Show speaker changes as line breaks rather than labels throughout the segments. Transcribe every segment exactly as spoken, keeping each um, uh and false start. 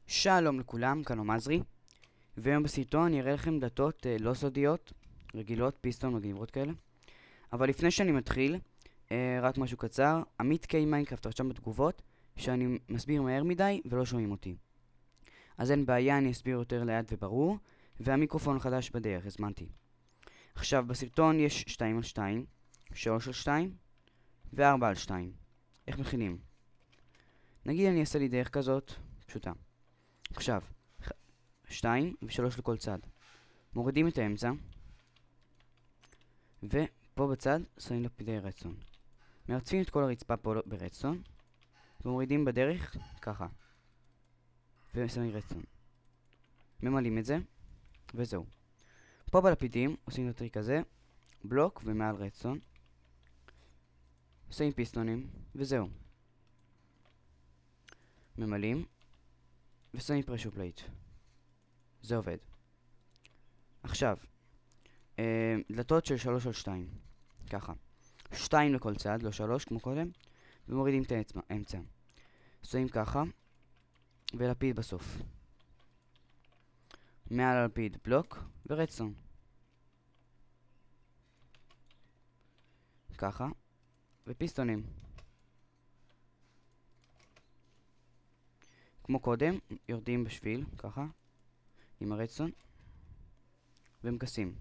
שלום לכולם, כאן עומזרי, והיום בסרטון אני אראה לכם דלתות אה, לא סודיות, רגילות, פיסטון מגניבות כאלה. אבל לפני שאני מתחיל, אה, רק משהו קצר. עמית קיי מיינקראפט רשם בתגובות שאני מסביר מהר מדי ולא שומעים אותי. אז אין בעיה, אני אסביר יותר לאט וברור, והמיקרופון חדש בדרך, הזמנתי. עכשיו, בסרטון יש שתיים על שתיים, שלוש על שתיים ו-ארבע על שתיים. איך מכינים? נגיד אני אעשה לי דרך כזאת, פשוטה. עכשיו, שתיים ושלוש לכל צד. מורידים את האמצע, ופה בצד שמים לפידי רדסטון. מרצפים את כל הרצפה פה ברדסטון, ומורידים בדרך ככה. ושמים רדסטון. ממלאים את זה, וזהו. פה בלפידים עושים את הטריק הזה, בלוק ומעל רדסטון. שמים פיסטונים, וזהו. ממלאים, ושמים פרשור פלייט. זה עובד. עכשיו, אה, דלתות של שלוש על שתיים. ככה. שתיים לכל צד, לא שלוש כמו קודם, ומורידים את האמצע. שמים ככה, ולפיד בסוף. מעל הלפיד בלוק ורדסטון. ככה, ופיסטונים. כמו קודם, יורדים בשביל, ככה, עם הרדסטון, ומכסים.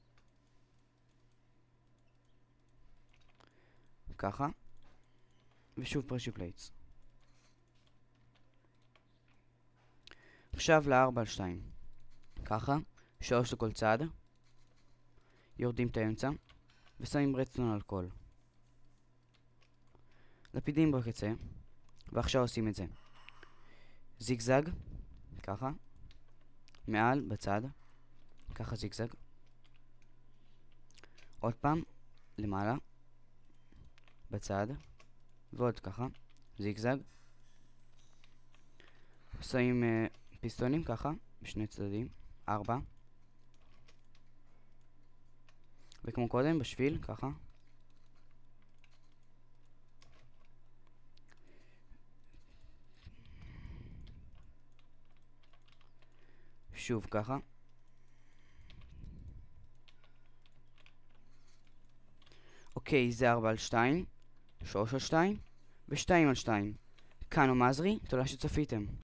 ככה, ושוב פרשור פלייטס. עכשיו ל-ארבע על שתיים. ככה, שלוש לכל צד, יורדים את האמצע, ושמים רדסטון על כל. לפידים בקצה, ועכשיו עושים את זה. זיגזג, ככה, מעל, בצד, ככה זיגזג. עוד פעם, למעלה, בצד, ועוד ככה, זיגזג. שמים uh, פיסטונים ככה, בשני צדדים, ארבע. וכמו קודם, בשביל, ככה. שוב ככה. אוקיי, זה ארבע על שתיים, שלוש על שתיים ו-שתיים על שתיים. כאן עומזרי, תודה שצפיתם.